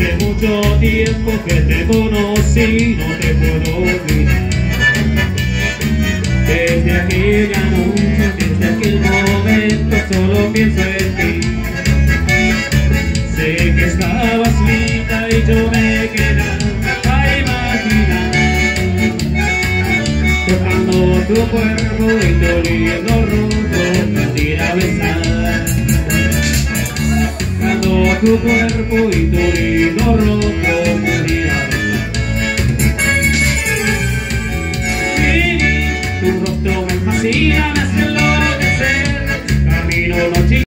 Hace mucho tiempo que te conocí, no te puedo olvidar. Desde aquella noche, desde aquel momento, solo pienso en ti. Sé que estabas linda y yo me quedaba a imaginar, tocando tu cuerpo y tu lindo rostro, ir a besar. Tocando tu cuerpo y tu lindo rostro.